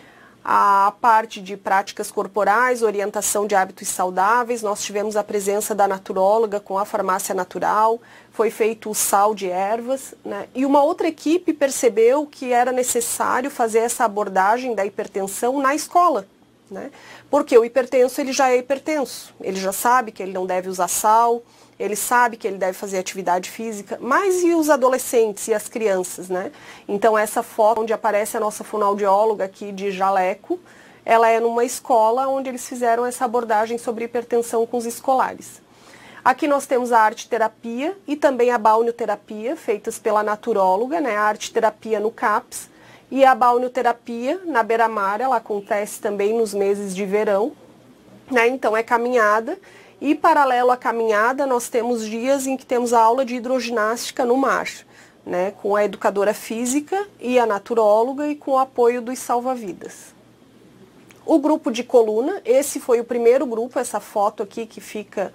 a parte de práticas corporais, orientação de hábitos saudáveis. Nós tivemos a presença da naturóloga com a farmácia natural, foi feito o sal de ervas, né? E uma outra equipe percebeu que era necessário fazer essa abordagem da hipertensão na escola, né? Porque o hipertenso ele já é hipertenso, ele já sabe que ele não deve usar sal, ele sabe que ele deve fazer atividade física, mas e os adolescentes e as crianças, né? Então essa foto onde aparece a nossa fonoaudióloga aqui de jaleco, ela é numa escola onde eles fizeram essa abordagem sobre hipertensão com os escolares. Aqui nós temos a arte-terapia e também a balneoterapia, feitas pela naturóloga, né? A arte-terapia no CAPS e a balneoterapia na beira-mar, ela acontece também nos meses de verão, né? Então é caminhada. E paralelo à caminhada, nós temos dias em que temos a aula de hidroginástica no mar, né, com a educadora física e a naturóloga e com o apoio dos salva-vidas. O grupo de coluna, esse foi o primeiro grupo, essa foto aqui que fica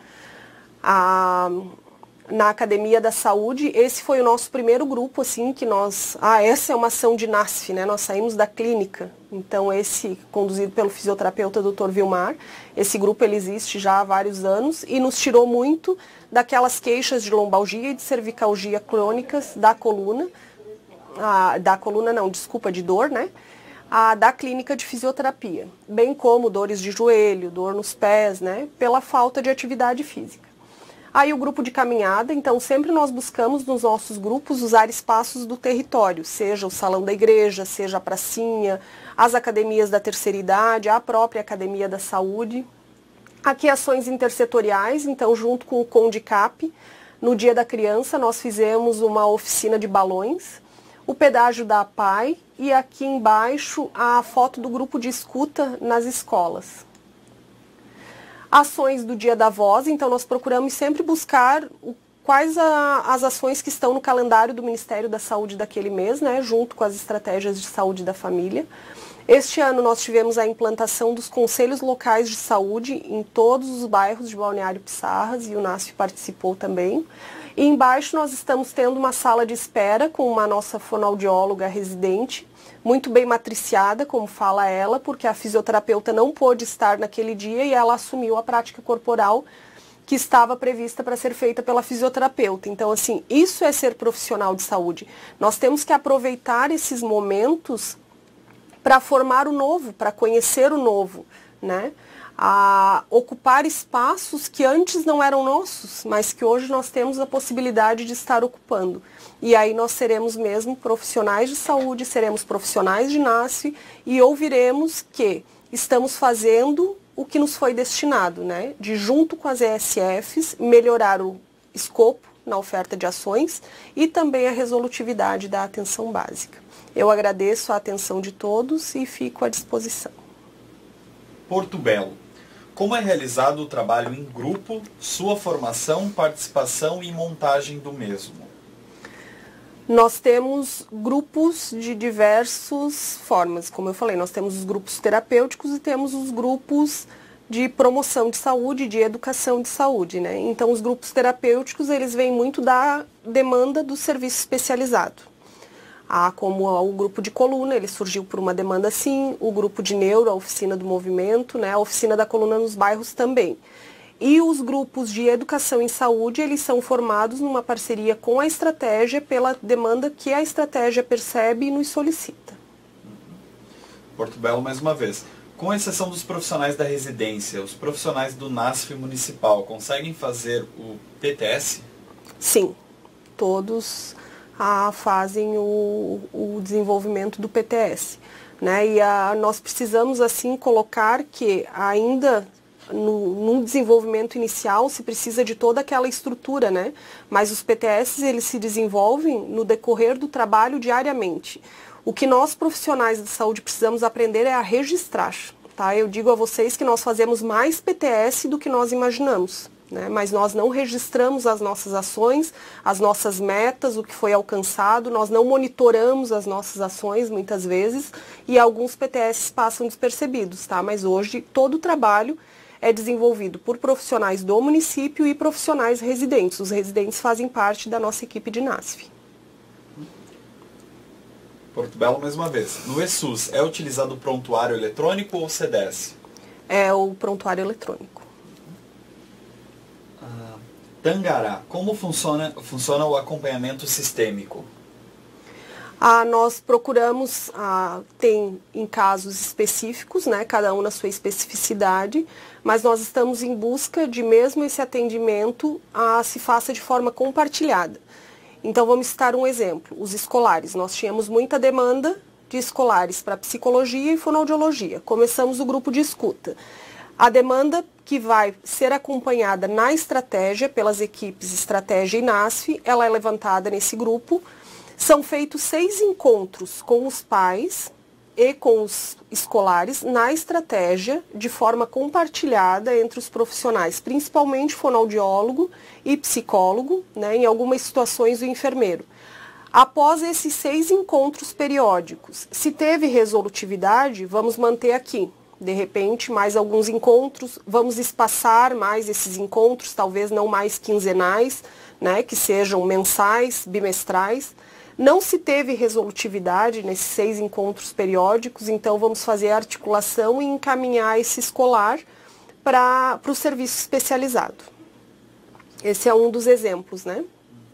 na Academia da Saúde, esse foi o nosso primeiro grupo, assim, que nós... essa é uma ação de NASF, né? Nós saímos da clínica, então esse, conduzido pelo fisioterapeuta Dr. Vilmar, esse grupo ele existe já há vários anos e nos tirou muito daquelas queixas de lombalgia e de cervicalgia crônicas da coluna, de dor, né? Da clínica de fisioterapia, bem como dores de joelho, dor nos pés, né? Pela falta de atividade física. Aí o grupo de caminhada, então sempre nós buscamos nos nossos grupos usar espaços do território, seja o salão da igreja, seja a pracinha, as academias da terceira idade, a própria academia da saúde. Aqui ações intersetoriais, então junto com o Condicap, no Dia da Criança nós fizemos uma oficina de balões, o pedágio da APAI e aqui embaixo a foto do grupo de escuta nas escolas. Ações do Dia da Voz, então nós procuramos sempre buscar quais as ações que estão no calendário do Ministério da Saúde daquele mês, né, junto com as estratégias de saúde da família. Este ano nós tivemos a implantação dos conselhos locais de saúde em todos os bairros de Balneário Pissarras e o NASF participou também. E embaixo nós estamos tendo uma sala de espera com uma nossa fonoaudióloga residente, muito bem matriciada, como fala ela, porque a fisioterapeuta não pôde estar naquele dia e ela assumiu a prática corporal que estava prevista para ser feita pela fisioterapeuta. Então, assim, isso é ser profissional de saúde. Nós temos que aproveitar esses momentos para formar o novo, para conhecer o novo, né? A ocupar espaços que antes não eram nossos, mas que hoje nós temos a possibilidade de estar ocupando. E aí nós seremos mesmo profissionais de saúde, seremos profissionais de NASF e ouviremos que estamos fazendo o que nos foi destinado, né? De junto com as ESFs, melhorar o escopo na oferta de ações e também a resolutividade da atenção básica. Eu agradeço a atenção de todos e fico à disposição. Porto Belo. Como é realizado o trabalho em grupo, sua formação, participação e montagem do mesmo? Nós temos grupos de diversas formas, como eu falei, nós temos os grupos terapêuticos e temos os grupos de promoção de saúde, de educação de saúde, né? Então, os grupos terapêuticos, eles vêm muito da demanda do serviço especializado. Como o grupo de coluna, ele surgiu por uma demanda sim, o grupo de neuro, a oficina do movimento, né, a oficina da coluna nos bairros também. E os grupos de educação em saúde, eles são formados numa parceria com a estratégia pela demanda que a estratégia percebe e nos solicita. Porto Belo, mais uma vez. Com exceção dos profissionais da residência, os profissionais do NASF municipal conseguem fazer o PTS? Sim, todos fazem o desenvolvimento do PTS, né? E nós precisamos assim colocar que ainda no desenvolvimento inicial se precisa de toda aquela estrutura, né? Mas os PTS eles se desenvolvem no decorrer do trabalho diariamente. O que nós profissionais de saúde precisamos aprender é a registrar, tá? Eu digo a vocês que nós fazemos mais PTS do que nós imaginamos. Né? Mas nós não registramos as nossas ações, as nossas metas, o que foi alcançado, nós não monitoramos as nossas ações muitas vezes e alguns PTS passam despercebidos, tá? Mas hoje todo o trabalho é desenvolvido por profissionais do município e profissionais residentes. Os residentes fazem parte da nossa equipe de NASF. Porto Belo, mais uma vez. No ESUS, é utilizado o prontuário eletrônico ou CDS? É o prontuário eletrônico. Tangará, como funciona o acompanhamento sistêmico? Nós procuramos, tem em casos específicos, né, cada um na sua especificidade, mas nós estamos em busca de mesmo esse atendimento se faça de forma compartilhada. Então vamos citar um exemplo, os escolares. Nós tínhamos muita demanda de escolares para psicologia e fonoaudiologia. Começamos o grupo de escuta. A demanda que vai ser acompanhada na estratégia, pelas equipes Estratégia e NASF, ela é levantada nesse grupo. São feitos 6 encontros com os pais e com os escolares na estratégia, de forma compartilhada entre os profissionais, principalmente fonoaudiólogo e psicólogo, né, em algumas situações o enfermeiro. Após esses 6 encontros periódicos, se teve resolutividade, vamos manter aqui. De repente, mais alguns encontros, vamos espaçar mais esses encontros, talvez não mais quinzenais, né, que sejam mensais, bimestrais. Não se teve resolutividade nesses 6 encontros periódicos, então vamos fazer a articulação e encaminhar esse escolar para o serviço especializado. Esse é um dos exemplos, né?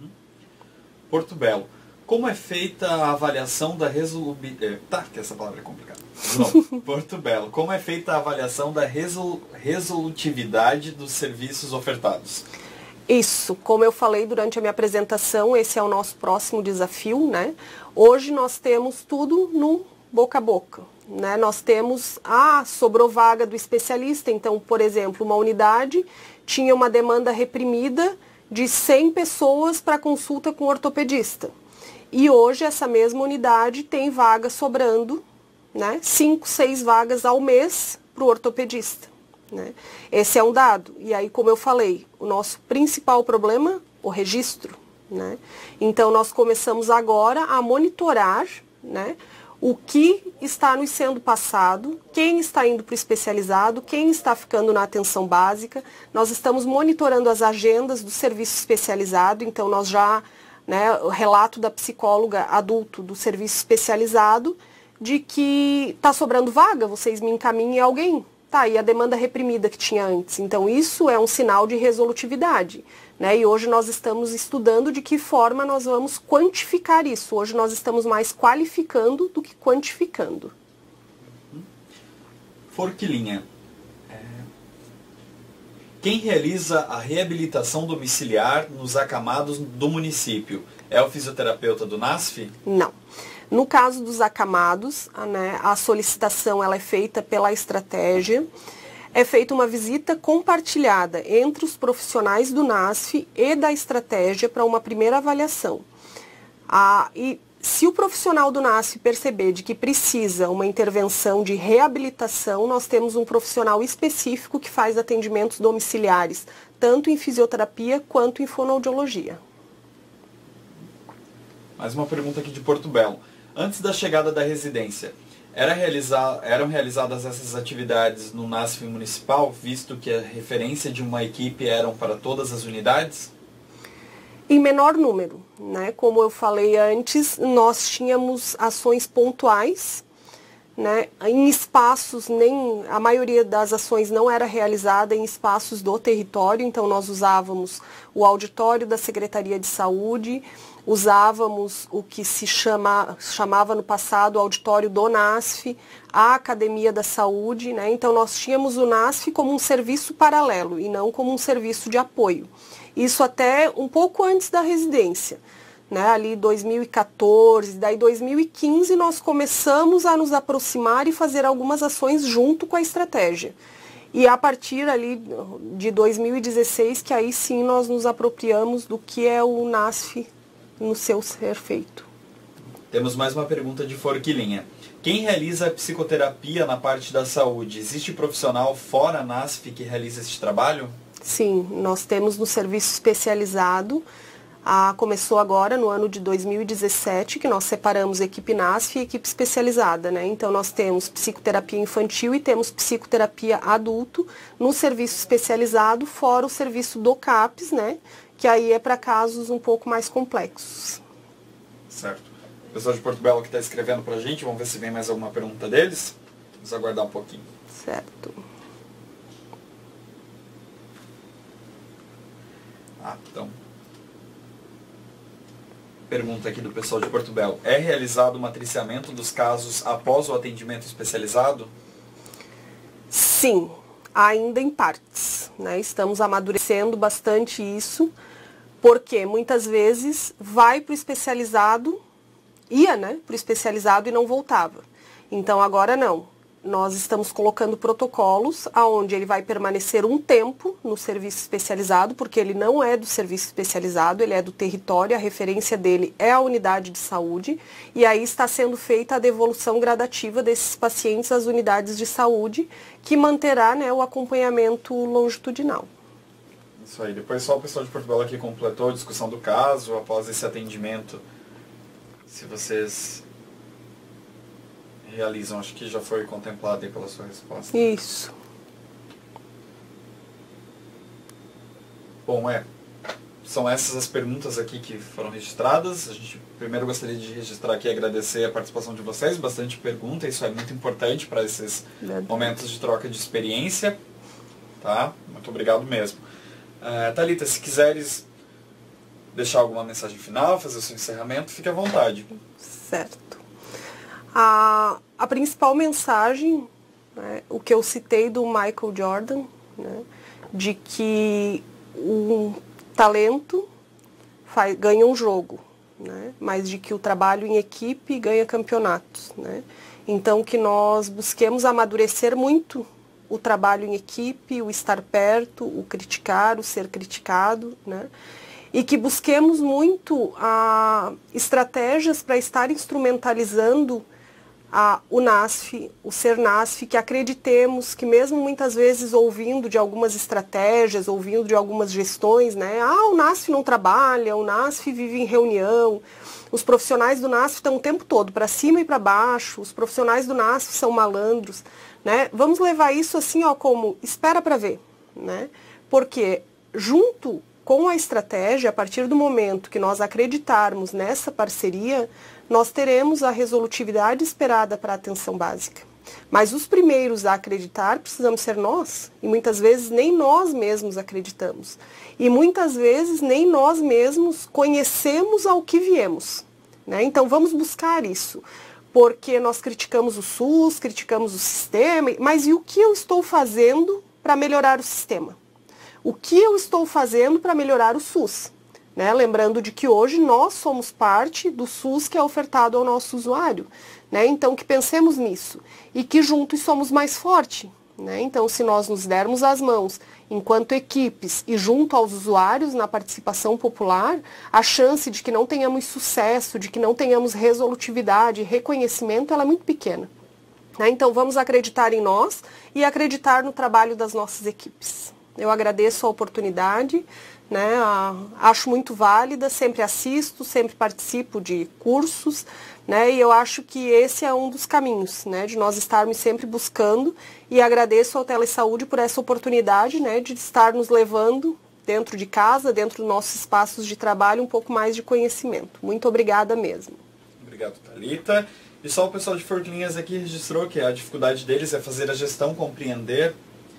Porto Belo. Como é feita a avaliação da que essa palavra é complicada. Não. Porto Belo. Como é feita a avaliação da resolutividade dos serviços ofertados? Isso, como eu falei durante a minha apresentação, esse é o nosso próximo desafio, né? Hoje nós temos tudo no boca a boca, né? Nós temos, sobrou vaga do especialista, então, por exemplo, uma unidade tinha uma demanda reprimida de 100 pessoas para consulta com o ortopedista. E hoje essa mesma unidade tem vaga sobrando, né? 5, 6 vagas ao mês para o ortopedista. Né? Esse é um dado. E aí, como eu falei, o nosso principal problema, o registro. Né? Então, nós começamos agora a monitorar, né, o que está nos sendo passado, quem está indo para o especializado, quem está ficando na atenção básica. Nós estamos monitorando as agendas do serviço especializado, então nós já, né, o relato da psicóloga adulto do serviço especializado, de que está sobrando vaga, vocês me encaminhem alguém. Tá, e a demanda reprimida que tinha antes. Então, isso é um sinal de resolutividade, né? E hoje nós estamos estudando de que forma nós vamos quantificar isso. Hoje nós estamos mais qualificando do que quantificando. Forquilinha. Quem realiza a reabilitação domiciliar nos acamados do município é o fisioterapeuta do NASF? Não. No caso dos acamados, né, a solicitação ela é feita pela estratégia, é feita uma visita compartilhada entre os profissionais do NASF e da estratégia para uma primeira avaliação. E se o profissional do NASF perceber de que precisa uma intervenção de reabilitação, nós temos um profissional específico que faz atendimentos domiciliares, tanto em fisioterapia quanto em fonoaudiologia. Mais uma pergunta aqui de Porto Belo. Antes da chegada da residência, eram realizadas essas atividades no NASF municipal, visto que a referência de uma equipe eram para todas as unidades? Em menor número, né? Como eu falei antes, nós tínhamos ações pontuais, né? Em espaços, a maioria das ações não era realizada em espaços do território, então nós usávamos o auditório da Secretaria de Saúde, usávamos o que se chamava no passado o auditório do NASF, a Academia da Saúde, né? Então nós tínhamos o NASF como um serviço paralelo e não como um serviço de apoio. Isso até um pouco antes da residência, né? Ali 2014, daí 2015 nós começamos a nos aproximar e fazer algumas ações junto com a estratégia. E a partir ali de 2016 que aí sim nós nos apropriamos do que é o NASF no seu ser feito. Temos mais uma pergunta de Forquilinha. Quem realiza a psicoterapia na parte da saúde? Existe profissional fora a NASF que realiza esse trabalho? Sim, nós temos no serviço especializado, começou agora no ano de 2017, que nós separamos equipe NASF e equipe especializada, né? Então nós temos psicoterapia infantil e temos psicoterapia adulto no serviço especializado, fora o serviço do CAPS, né? Que aí é para casos um pouco mais complexos. Certo. O pessoal de Porto Belo que está escrevendo para a gente, vamos ver se vem mais alguma pergunta deles. Vamos aguardar um pouquinho. Certo. Então. Pergunta aqui do pessoal de Porto Belo. É realizado o matriciamento dos casos após o atendimento especializado? Sim, ainda em partes, né? Estamos amadurecendo bastante isso, porque muitas vezes vai para o especializado, ia, né, para o especializado e não voltava. Então agora não. Nós estamos colocando protocolos onde ele vai permanecer um tempo no serviço especializado, porque ele não é do serviço especializado, ele é do território, a referência dele é a unidade de saúde, e aí está sendo feita a devolução gradativa desses pacientes às unidades de saúde, que manterá, né, o acompanhamento longitudinal. Isso aí. Depois só o pessoal de Porto Belo aqui completou a discussão do caso, após esse atendimento, se vocês realizam, acho que já foi contemplado aí pela sua resposta. Isso. Bom, são essas as perguntas aqui que foram registradas. A gente primeiro gostaria de registrar aqui e agradecer a participação de vocês, bastante pergunta, isso é muito importante para esses momentos de troca de experiência. Tá? Muito obrigado mesmo. Thalita, se quiseres deixar alguma mensagem final, fazer o seu encerramento, fique à vontade. Certo. A principal mensagem, né, o que eu citei do Michael Jordan, né, de que o talento ganha um jogo, né, mas de que o trabalho em equipe ganha campeonatos, né. Então que nós busquemos amadurecer muito o trabalho em equipe, o estar perto, o criticar, o ser criticado, né, e que busquemos muito estratégias para estar instrumentalizando o NASF, o ser NASF, que acreditemos que mesmo muitas vezes ouvindo de algumas estratégias, ouvindo de algumas gestões, né? O NASF não trabalha, o NASF vive em reunião, os profissionais do NASF estão o tempo todo para cima e para baixo, os profissionais do NASF são malandros, né? Vamos levar isso assim, como espera para ver, né? Porque junto com a estratégia, a partir do momento que nós acreditarmos nessa parceria, nós teremos a resolutividade esperada para a atenção básica. Mas os primeiros a acreditar precisamos ser nós, e muitas vezes nem nós mesmos acreditamos. E muitas vezes nem nós mesmos conhecemos ao que viemos, né? Então vamos buscar isso, porque nós criticamos o SUS, criticamos o sistema, mas e o que eu estou fazendo para melhorar o sistema? O que eu estou fazendo para melhorar o SUS? Né? Lembrando de que hoje nós somos parte do SUS que é ofertado ao nosso usuário. Né? Então, que pensemos nisso. E que juntos somos mais fortes. Né? Então, se nós nos dermos as mãos enquanto equipes e junto aos usuários na participação popular, a chance de que não tenhamos sucesso, de que não tenhamos resolutividade, reconhecimento, ela é muito pequena. Né? Então, vamos acreditar em nós e acreditar no trabalho das nossas equipes. Eu agradeço a oportunidade, né? Acho muito válida, sempre assisto, sempre participo de cursos, né? E eu acho que esse é um dos caminhos, né? De nós estarmos sempre buscando, e agradeço ao Telesaúde por essa oportunidade, né? De estar nos levando dentro de casa, dentro dos nossos espaços de trabalho, um pouco mais de conhecimento. Muito obrigada mesmo. Obrigado, Thalita. E só o pessoal de Forquilinhas aqui registrou que a dificuldade deles é fazer a gestão compreender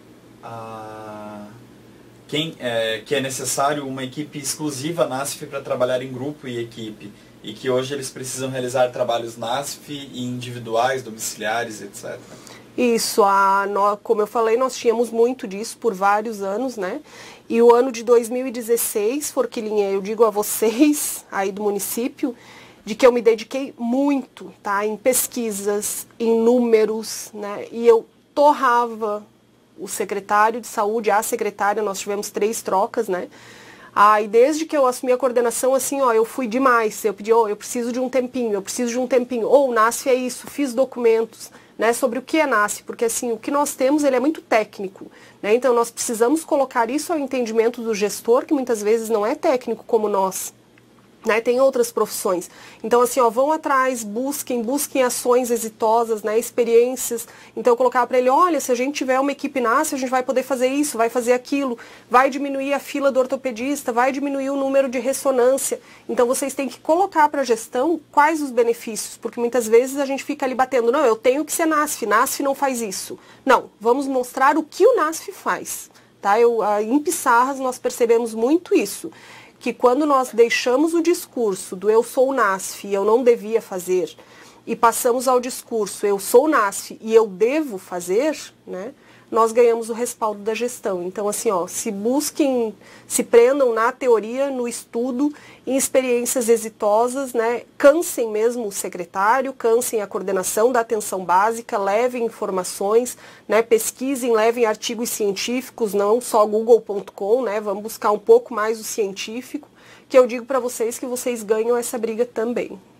que é necessário uma equipe exclusiva NASF para trabalhar em grupo e equipe, e que hoje eles precisam realizar trabalhos NASF individuais, domiciliares, etc. Isso, como eu falei, nós tínhamos muito disso por vários anos, né? E o ano de 2016, Forquilinha, eu digo a vocês aí do município, de que eu me dediquei muito, tá? Em pesquisas, em números, né? E eu torrava o secretário de saúde, a secretária, nós tivemos 3 trocas, né? E desde que eu assumi a coordenação, assim, eu fui demais. Eu pedi, eu preciso de um tempinho, eu preciso de um tempinho. O NASF é isso, fiz documentos, né, sobre o que é NASF, porque assim, o que nós temos, ele é muito técnico, né? Então nós precisamos colocar isso ao entendimento do gestor, que muitas vezes não é técnico como nós. Né, tem outras profissões. Então, assim, vão atrás, busquem ações exitosas, né, experiências. Então, eu colocar para ele, olha, se a gente tiver uma equipe NASF, a gente vai poder fazer isso, vai fazer aquilo, vai diminuir a fila do ortopedista, vai diminuir o número de ressonância. Então, vocês têm que colocar para a gestão quais os benefícios, porque muitas vezes a gente fica ali batendo, não, eu tenho que ser NASF, NASF não faz isso. Não, vamos mostrar o que o NASF faz. Tá? Em Pissarras, nós percebemos muito isso, que quando nós deixamos o discurso do eu sou NASF e eu não devia fazer, e passamos ao discurso eu sou NASF e eu devo fazer, né, nós ganhamos o respaldo da gestão. Então, assim, se prendam na teoria, no estudo, em experiências exitosas, né, cansem mesmo o secretário, cansem a coordenação da atenção básica, levem informações, né, pesquisem, levem artigos científicos, não só google.com, né, vamos buscar um pouco mais o científico, que eu digo para vocês que vocês ganham essa briga também.